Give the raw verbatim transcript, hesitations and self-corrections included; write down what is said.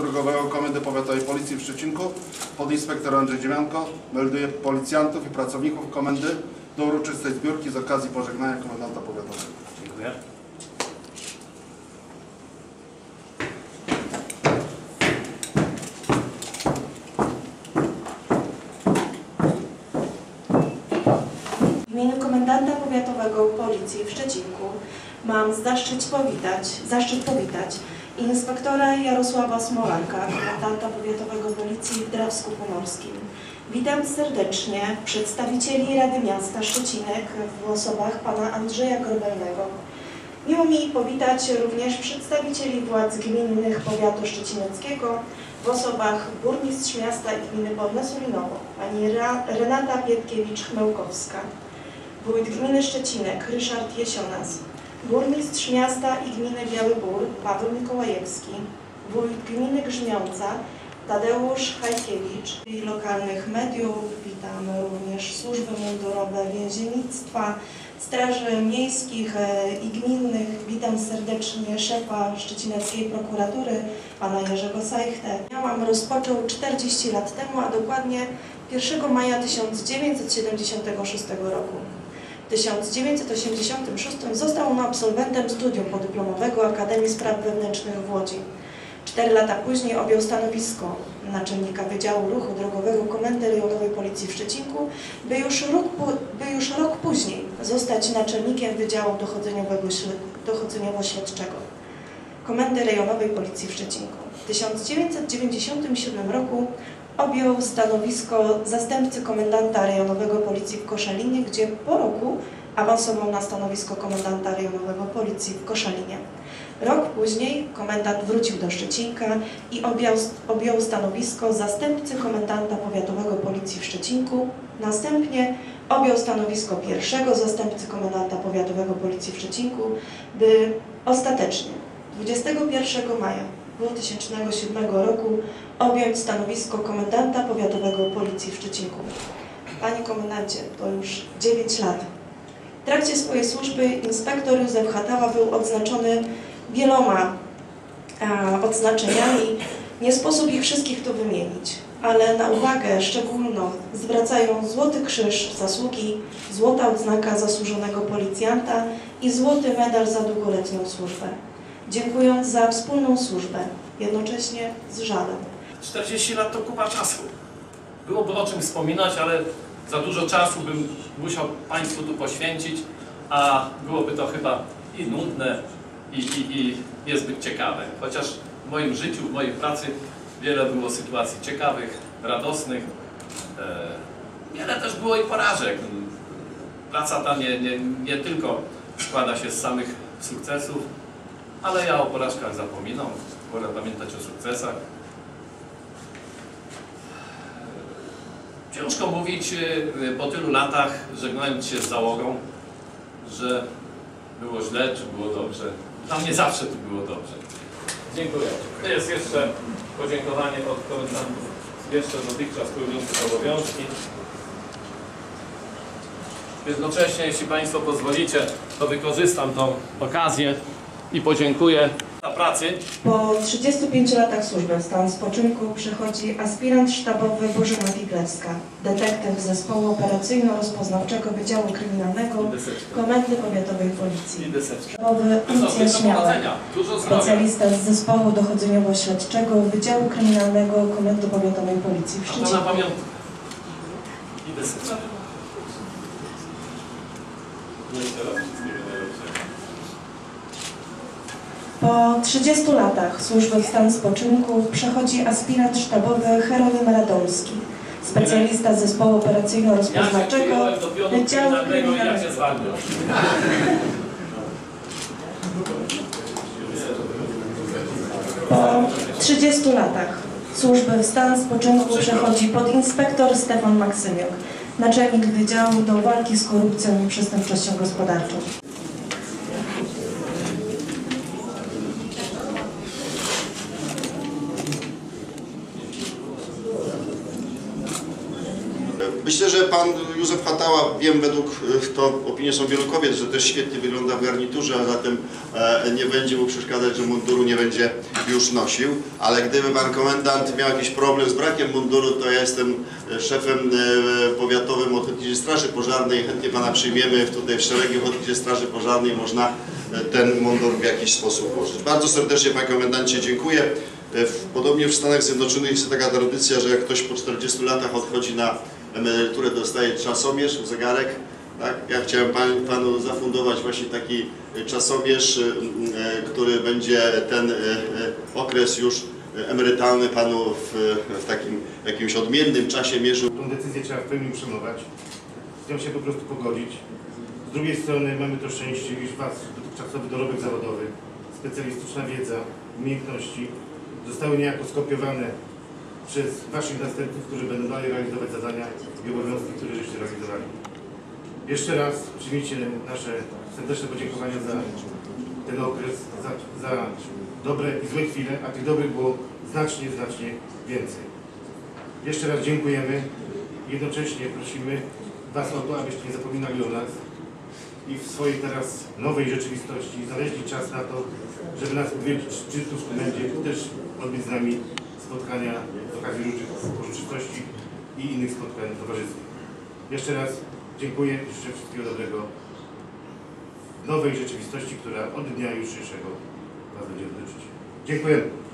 Drogowego Komendy Powiatowej Policji w Szczecinku, podinspektor Andrzej Dziemianko, melduje policjantów i pracowników komendy do uroczystej zbiórki z okazji pożegnania komendanta powiatowego. Dziękuję. W imieniu komendanta powiatowego Policji w Szczecinku mam zaszczyt powitać, zaszczyt powitać inspektora Jarosława Smolanka, komendanta powiatowego Policji w Drawsku Pomorskim. Witam serdecznie przedstawicieli Rady Miasta Szczecinek w osobach pana Andrzeja Grobelnego. Miło mi powitać również przedstawicieli władz gminnych powiatu szczecineckiego w osobach burmistrz miasta i gminy Dolne Sulinowo, pani Renata Pietkiewicz-Chmełkowska, wójt gminy Szczecinek Ryszard Jesionas, burmistrz miasta i gminy Biały Bór Paweł Mikołajewski, wójt gminy Grzmiąca Tadeusz Hajkiewicz i lokalnych mediów. Witamy również służby mundurowe więziennictwa, straży miejskich i gminnych. Witam serdecznie szefa szczecineckiej prokuratury, pana Jerzego Sajchtę. Miałam rozpoczął czterdzieści lat temu, a dokładnie pierwszego maja tysiąc dziewięćset siedemdziesiątego szóstego roku. W tysiąc dziewięćset osiemdziesiątym szóstym został on absolwentem studium podyplomowego Akademii Spraw Wewnętrznych w Łodzi. Cztery lata później objął stanowisko naczelnika Wydziału Ruchu Drogowego Komendy Rejonowej Policji w Szczecinku, by już rok, by już rok później zostać naczelnikiem Wydziału Dochodzeniowo-Śledczego Komendy Rejonowej Policji w Szczecinku. W tysiąc dziewięćset dziewięćdziesiątym siódmym roku objął stanowisko zastępcy komendanta rejonowego Policji w Koszalinie, gdzie po roku awansował na stanowisko komendanta rejonowego Policji w Koszalinie. Rok później komendant wrócił do Szczecinka i objął, objął stanowisko zastępcy komendanta powiatowego Policji w Szczecinku. Następnie objął stanowisko pierwszego zastępcy komendanta powiatowego Policji w Szczecinku, by ostatecznie dwudziestego pierwszego maja dwa tysiące siódmego roku objąć stanowisko komendanta powiatowego Policji w Szczecinku. Panie komendancie, to już dziewięć lat. W trakcie swojej służby inspektor Józef Hatawa był odznaczony wieloma e, odznaczeniami. Nie sposób ich wszystkich tu wymienić, ale na uwagę szczególną zwracają Złoty Krzyż Zasługi, Złota Odznaka Zasłużonego Policjanta i Złoty Medal za długoletnią służbę. Dziękując za wspólną służbę, jednocześnie z żalem. czterdzieści lat to kupa czasu. Byłoby o czym wspominać, ale za dużo czasu bym musiał Państwu tu poświęcić, a byłoby to chyba i nudne, i, i, i niezbyt ciekawe. Chociaż w moim życiu, w mojej pracy wiele było sytuacji ciekawych, radosnych. E, wiele też było i porażek. Praca ta nie, nie, nie tylko składa się z samych sukcesów, ale ja o porażkach zapominam, wolę pamiętać o sukcesach. Ciężko mówić po tylu latach, żegnając się z załogą, że było źle, czy było dobrze. Dla mnie zawsze tu było dobrze. Dziękuję. To jest jeszcze podziękowanie od komendantów jeszcze dotychczas pełniących obowiązki. Jednocześnie, jeśli Państwo pozwolicie, to wykorzystam tą okazję i podziękuję za pracę. Po trzydziestu pięciu latach służby w stan spoczynku przechodzi aspirant sztabowy Bożena Wiglewska, detektyw Zespołu Operacyjno-Rozpoznawczego Wydziału Kryminalnego Komendy Powiatowej Policji. Sztabowy Lucjan Śmiałek, specjalista z Zespołu Dochodzeniowo-Śledczego Wydziału Kryminalnego Komendy Powiatowej Policji w Szczecinku. Po trzydziestu latach służby w stan spoczynku przechodzi aspirant sztabowy Heronim Radomski, specjalista z Zespołu Operacyjno-Rozpoznawczego Wydziału Kryminalnego. Po trzydziestu latach służby w stan spoczynku przechodzi podinspektor Stefan Maksymiuk, naczelnik Wydziału do Walki z Korupcją i Przestępczością Gospodarczą. Myślę, że pan Józef Hatała, wiem, według to opinie są wielu kobiet, że też świetnie wygląda w garniturze, a zatem e, nie będzie mu przeszkadzać, że munduru nie będzie już nosił. Ale gdyby pan komendant miał jakiś problem z brakiem munduru, to ja jestem szefem e, powiatowym Ochotniczej Straży Pożarnej. Chętnie pana przyjmiemy tutaj w szeregi Ochotniczej Straży Pożarnej. Można ten mundur w jakiś sposób włożyć. Bardzo serdecznie, panie komendancie, dziękuję. Podobnie w Stanach Zjednoczonych jest taka tradycja, że jak ktoś po czterdziestu latach odchodzi na emeryturę, dostaje czasomierz, zegarek. Tak? Ja chciałem pan, panu zafundować właśnie taki czasomierz, który będzie ten okres już emerytalny panu w, w takim jakimś odmiennym czasie mierzył. Tą decyzję trzeba w pełni przyjmować, z nią się po prostu pogodzić. Z drugiej strony mamy to szczęście, iż wasz dotychczasowy dorobek zawodowy, specjalistyczna wiedza, umiejętności zostały niejako skopiowane przez waszych następców, którzy będą dalej realizować zadania i obowiązki, które żeście realizowali. Jeszcze raz przyjmijcie nasze serdeczne podziękowania za ten okres, za, za dobre i złe chwile, a tych dobrych było znacznie, znacznie więcej. Jeszcze raz dziękujemy i jednocześnie prosimy was o to, abyście nie zapominali o nas i w swojej teraz nowej rzeczywistości znaleźli czas na to, żeby nas odwiedzić czy tu w komendzie, czy też odbyć z nami spotkania z okazji uroczystości i innych spotkań towarzyskich. Jeszcze raz dziękuję i życzę wszystkiego dobrego w nowej rzeczywistości, która od dnia jutrzejszego was będzie dotyczyć. Dziękujemy.